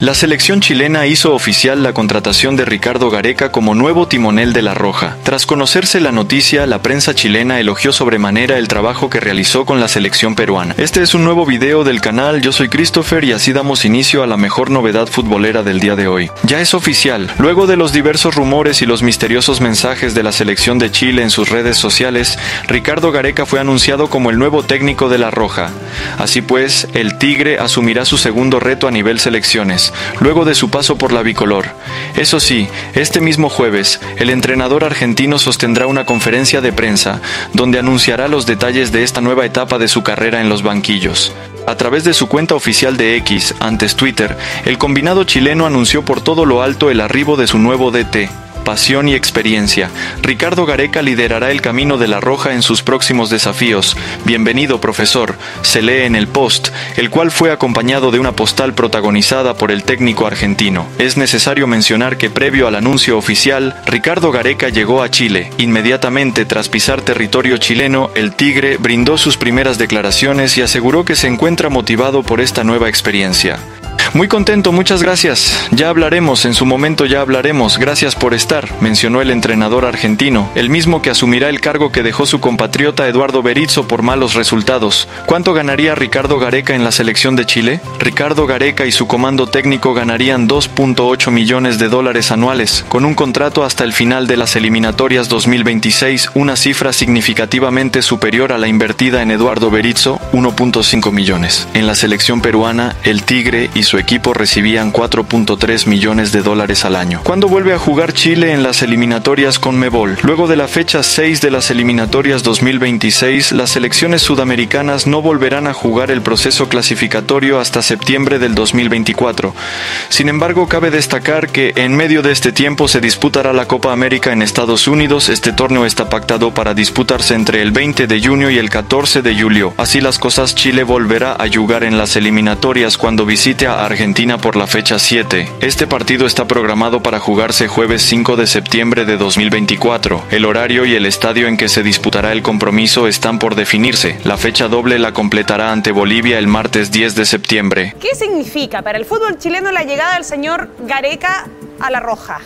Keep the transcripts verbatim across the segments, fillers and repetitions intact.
La selección chilena hizo oficial la contratación de Ricardo Gareca como nuevo timonel de La Roja. Tras conocerse la noticia, la prensa chilena elogió sobremanera el trabajo que realizó con la selección peruana. Este es un nuevo video del canal, yo soy Christopher y así damos inicio a la mejor novedad futbolera del día de hoy. Ya es oficial, luego de los diversos rumores y los misteriosos mensajes de la selección de Chile en sus redes sociales, Ricardo Gareca fue anunciado como el nuevo técnico de La Roja. Así pues, el Tigre asumirá su segundo reto a nivel selecciones, luego de su paso por la bicolor. Eso sí, este mismo jueves, el entrenador argentino sostendrá una conferencia de prensa, donde anunciará los detalles de esta nueva etapa de su carrera en los banquillos. A través de su cuenta oficial de X, antes Twitter, el combinado chileno anunció por todo lo alto el arribo de su nuevo D T. Pasión y experiencia. Ricardo Gareca liderará el camino de La Roja en sus próximos desafíos. Bienvenido, profesor, se lee en el post, el cual fue acompañado de una postal protagonizada por el técnico argentino. Es necesario mencionar que previo al anuncio oficial, Ricardo Gareca llegó a Chile. Inmediatamente tras pisar territorio chileno, el Tigre brindó sus primeras declaraciones y aseguró que se encuentra motivado por esta nueva experiencia. Muy contento, muchas gracias. Ya hablaremos, en su momento ya hablaremos. Gracias por estar, mencionó el entrenador argentino, el mismo que asumirá el cargo que dejó su compatriota Eduardo Berizzo por malos resultados. ¿Cuánto ganaría Ricardo Gareca en la selección de Chile? Ricardo Gareca y su comando técnico ganarían dos punto ocho millones de dólares anuales, con un contrato hasta el final de las eliminatorias dos mil veintiséis, una cifra significativamente superior a la invertida en Eduardo Berizzo, uno punto cinco millones. En la selección peruana, el Tigre y su equipo recibían cuatro punto tres millones de dólares al año. ¿Cuándo vuelve a jugar Chile en las eliminatorias CONMEBOL? Luego de la fecha seis de las eliminatorias dos mil veintiséis, las selecciones sudamericanas no volverán a jugar el proceso clasificatorio hasta septiembre del dos mil veinticuatro. Sin embargo, cabe destacar que en medio de este tiempo se disputará la Copa América en Estados Unidos. Este torneo está pactado para disputarse entre el veinte de junio y el catorce de julio. Así las cosas, Chile volverá a jugar en las eliminatorias cuando visite a Argentina por la fecha siete. Este partido está programado para jugarse jueves cinco de septiembre de dos mil veinticuatro. El horario y el estadio en que se disputará el compromiso están por definirse. La fecha doble la completará ante Bolivia el martes diez de septiembre. ¿Qué significa para el fútbol chileno la llegada del señor Gareca a La Roja?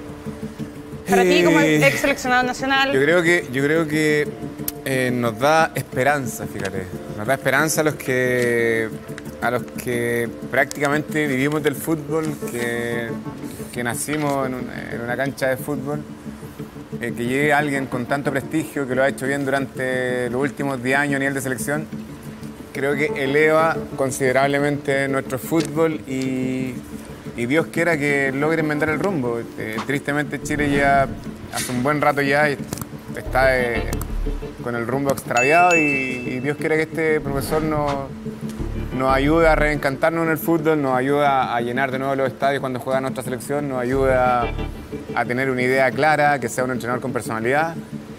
Para eh, ti como ex seleccionado nacional. Yo creo que, yo creo que eh, nos da esperanza, fíjate. Nos da esperanza a los que a los que prácticamente vivimos del fútbol, que, que nacimos en una, en una cancha de fútbol, eh, que llegue alguien con tanto prestigio, que lo ha hecho bien durante los últimos diez años a nivel de selección, creo que eleva considerablemente nuestro fútbol y, y Dios quiera que logre enmendar el rumbo. Eh, tristemente Chile ya hace un buen rato ya está eh, con el rumbo extraviado y, y Dios quiera que este profesor nos nos ayuda a reencantarnos en el fútbol, nos ayuda a llenar de nuevo los estadios cuando juega nuestra selección, nos ayuda a tener una idea clara, que sea un entrenador con personalidad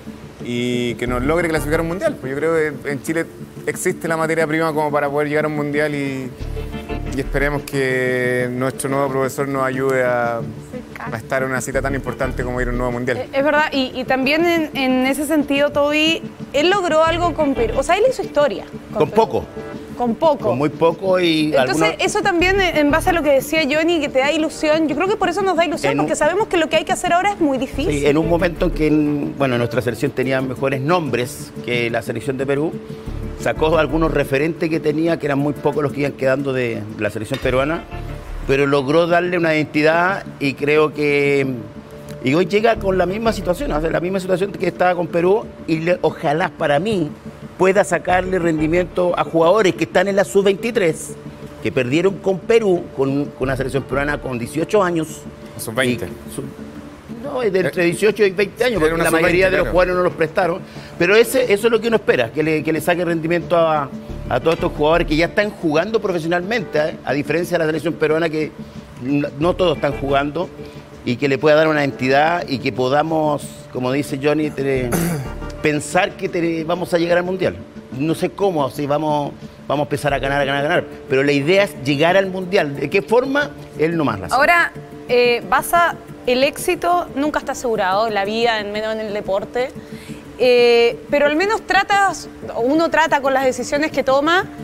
y que nos logre clasificar a un mundial. Pues yo creo que en Chile existe la materia prima como para poder llegar a un mundial y, y esperemos que nuestro nuevo profesor nos ayude a, a estar en una cita tan importante como ir a un nuevo mundial. Es verdad, y, y también en, en ese sentido, Toby, él logró algo con Perú, o sea, él hizo historia. Con, con poco. Con poco. Con muy poco y... Entonces, algunos... eso también, en base a lo que decía Johnny, que te da ilusión, yo creo que por eso nos da ilusión, en porque un... sabemos que lo que hay que hacer ahora es muy difícil. Sí, en un momento en que, bueno, nuestra selección tenía mejores nombres que la selección de Perú, sacó algunos referentes que tenía, que eran muy pocos los que iban quedando de la selección peruana, pero logró darle una identidad y creo que... Y hoy llega con la misma situación, o sea, la misma situación que estaba con Perú y le, ojalá para mí pueda sacarle rendimiento a jugadores que están en la sub veintitrés, que perdieron con Perú, con, con una selección peruana con dieciocho años. sub veinte. Sub, no, es de entre dieciocho y veinte años, porque la mayoría veinte, de los claro. jugadores no los prestaron. Pero ese, eso es lo que uno espera, que le, que le saque rendimiento a, a todos estos jugadores que ya están jugando profesionalmente, ¿eh? A diferencia de la selección peruana que no, no todos están jugando, y que le pueda dar una entidad y que podamos, como dice Johnny, te, pensar que te, vamos a llegar al Mundial. No sé cómo, si vamos, vamos a empezar a ganar, a ganar, a ganar, pero la idea es llegar al Mundial. ¿De qué forma? Él nomás la sabe. Ahora, eh, Baza, el éxito nunca está asegurado en la vida, en menos en el deporte, eh, pero al menos tratas, uno trata con las decisiones que toma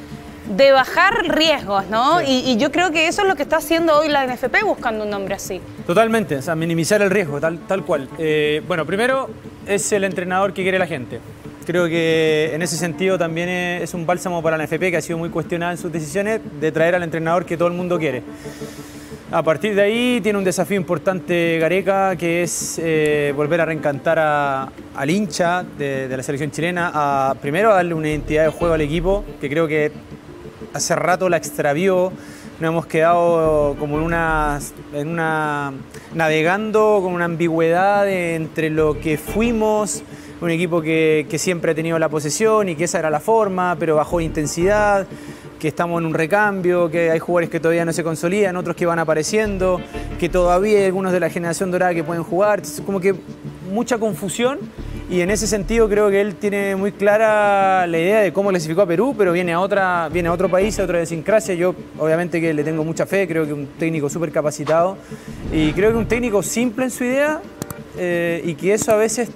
de bajar riesgos, ¿no? Sí. Y, y yo creo que eso es lo que está haciendo hoy la N F P, buscando un nombre así. Totalmente, o sea, minimizar el riesgo, tal, tal cual. Eh, bueno, primero es el entrenador que quiere la gente. Creo que en ese sentido también es un bálsamo para la N F P, que ha sido muy cuestionada en sus decisiones, de traer al entrenador que todo el mundo quiere. A partir de ahí tiene un desafío importante Gareca, que es eh, volver a reencantar a, al hincha de, de la selección chilena, a, primero a darle una identidad de juego al equipo, que creo que hace rato la extravió. Nos hemos quedado como en una, en una navegando con una ambigüedad entre lo que fuimos, un equipo que, que siempre ha tenido la posesión y que esa era la forma, pero bajó de intensidad, que estamos en un recambio, que hay jugadores que todavía no se consolidan, otros que van apareciendo, que todavía hay algunos de la generación dorada que pueden jugar, como que mucha confusión. Y en ese sentido creo que él tiene muy clara la idea de cómo clasificó a Perú, pero viene a, otra, viene a otro país, a otra idiosincrasia. Yo obviamente que le tengo mucha fe, creo que es un técnico súper capacitado y creo que un técnico simple en su idea eh, y que eso a veces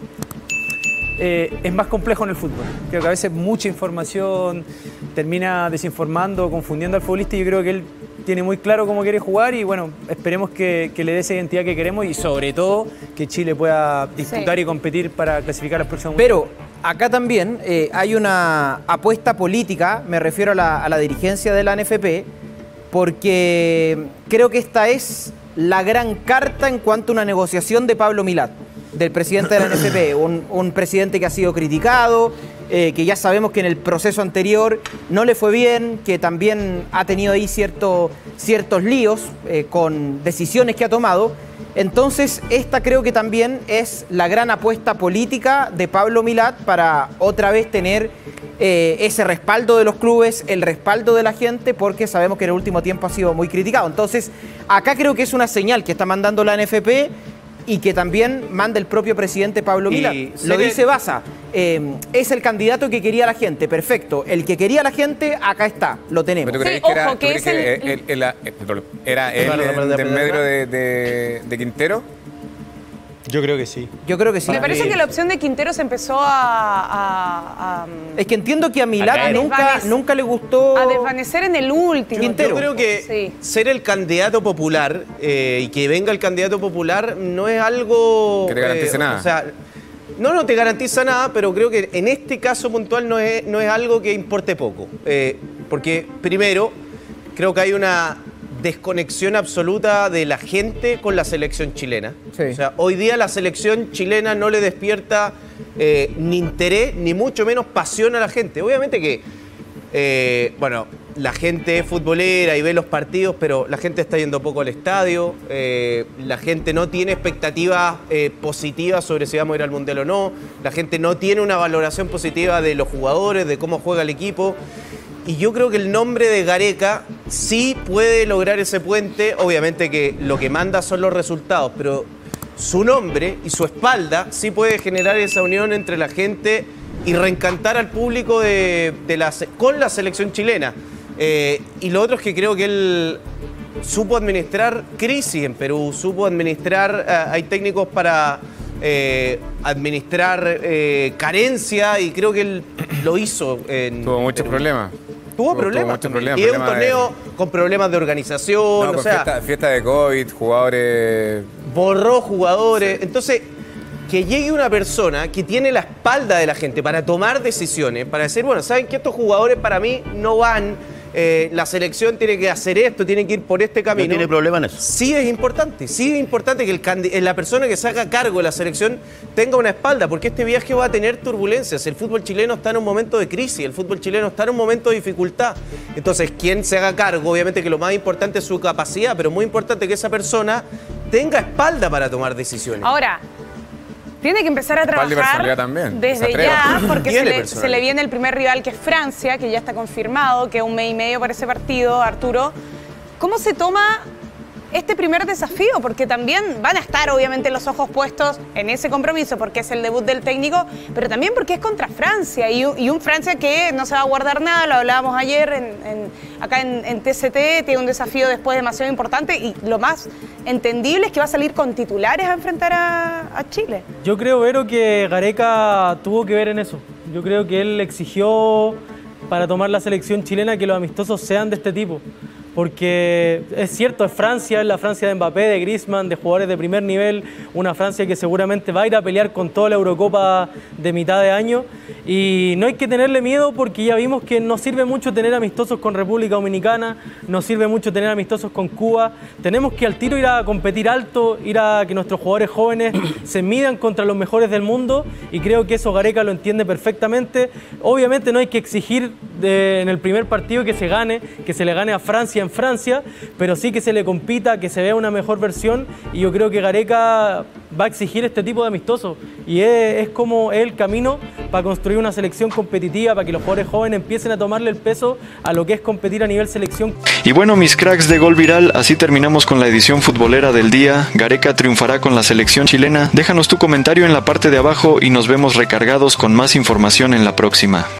eh, es más complejo en el fútbol. Creo que a veces mucha información termina desinformando, confundiendo al futbolista y yo creo que él tiene muy claro cómo quiere jugar y bueno, esperemos que, que le dé esa identidad que queremos y sobre todo que Chile pueda disputar sí. y competir para clasificar a los próximos mundiales. Pero acá también eh, hay una apuesta política, me refiero a la, a la dirigencia de la N F P, porque creo que esta es la gran carta en cuanto a una negociación de Pablo Milad, del presidente de la N F P, un, un presidente que ha sido criticado, Eh, que ya sabemos que en el proceso anterior no le fue bien, que también ha tenido ahí cierto, ciertos líos eh, con decisiones que ha tomado. Entonces, esta creo que también es la gran apuesta política de Pablo Milad para otra vez tener eh, ese respaldo de los clubes, el respaldo de la gente, porque sabemos que en el último tiempo ha sido muy criticado. Entonces, acá creo que es una señal que está mandando la N F P y que también manda el propio presidente Pablo Milad. Lo dice Baza, eh, es el candidato que quería la gente, perfecto. El que quería la gente, acá está, lo tenemos. ¿Pero tú crees sí, que, ojo, era, que ¿tú es crees el... que el, el, el, el, era él en medio de, de, de Quintero? Yo creo que sí. Yo creo que sí. Me parece que la opción de Quintero se empezó a... a, a es que entiendo que a Milad a nunca, nunca le gustó... A desvanecer en el último. Quintero. Yo creo que sí. ser el candidato popular eh, y que venga el candidato popular no es algo... Que te garantice eh, nada. O sea, no, no te garantiza nada, pero creo que en este caso puntual no es, no es algo que importe poco. Eh, porque primero, creo que hay una desconexión absoluta de la gente con la selección chilena. Sí. O sea, hoy día la selección chilena no le despierta eh, ni interés, ni mucho menos pasión a la gente. Obviamente que, eh, bueno, la gente es futbolera y ve los partidos, pero la gente está yendo poco al estadio, eh, la gente no tiene expectativas eh, positivas sobre si vamos a ir al Mundial o no, la gente no tiene una valoración positiva de los jugadores, de cómo juega el equipo. Y yo creo que el nombre de Gareca sí puede lograr ese puente. Obviamente que lo que manda son los resultados, pero su nombre y su espalda sí puede generar esa unión entre la gente y reencantar al público de, de la, con la selección chilena. Eh, y lo otro es que creo que él supo administrar crisis en Perú, supo administrar, eh, hay técnicos para eh, administrar eh, carencia y creo que él lo hizo. En Tuvo muchos Perú. problemas. Tuvo problemas. Tuvo problemas y es un problema torneo de... con problemas de organización. No, o con sea, fiesta, fiesta de COVID, jugadores... Borró jugadores. Sí. Entonces, que llegue una persona que tiene la espalda de la gente para tomar decisiones, para decir, bueno, ¿saben que estos jugadores para mí no van? Eh, la selección tiene que hacer esto, tiene que ir por este camino. ¿No tiene problema en eso? Sí es importante, sí es importante que el, la persona que se haga cargo de la selección tenga una espalda, porque este viaje va a tener turbulencias. El fútbol chileno está en un momento de crisis, el fútbol chileno está en un momento de dificultad. Entonces, quien se haga cargo, obviamente que lo más importante es su capacidad, pero muy importante que esa persona tenga espalda para tomar decisiones. Ahora, tiene que empezar a trabajar también, desde ya, porque se le, se le viene el primer rival, que es Francia, que ya está confirmado, que un mes y medio para ese partido, Arturo. ¿Cómo se toma este primer desafío? Porque también van a estar, obviamente, los ojos puestos en ese compromiso, porque es el debut del técnico, pero también porque es contra Francia, y, y un Francia que no se va a guardar nada, lo hablábamos ayer en, en, acá en, en T C T, tiene un desafío después demasiado importante, y lo más entendible es que va a salir con titulares a enfrentar a, a Chile. Yo creo, Vero, que Gareca tuvo que ver en eso. Yo creo que él exigió para tomar la selección chilena que los amistosos sean de este tipo. Porque es cierto, es Francia, es la Francia de Mbappé, de Griezmann, de jugadores de primer nivel, una Francia que seguramente va a ir a pelear con toda la Eurocopa de mitad de año, y no hay que tenerle miedo porque ya vimos que nos sirve mucho tener amistosos con República Dominicana, nos sirve mucho tener amistosos con Cuba, tenemos que al tiro ir a competir alto, ir a que nuestros jugadores jóvenes se midan contra los mejores del mundo, y creo que eso Gareca lo entiende perfectamente. Obviamente no hay que exigir de, en el primer partido que se gane, que se le gane a Francia en Francia, pero sí que se le compita, que se vea una mejor versión, y yo creo que Gareca va a exigir este tipo de amistosos, y es, es como el camino para construir una selección competitiva, para que los jugadores jóvenes empiecen a tomarle el peso a lo que es competir a nivel selección. Y bueno, mis cracks de Gol Viral, así terminamos con la edición futbolera del día. Gareca triunfará con la selección chilena. Déjanos tu comentario en la parte de abajo y nos vemos recargados con más información en la próxima.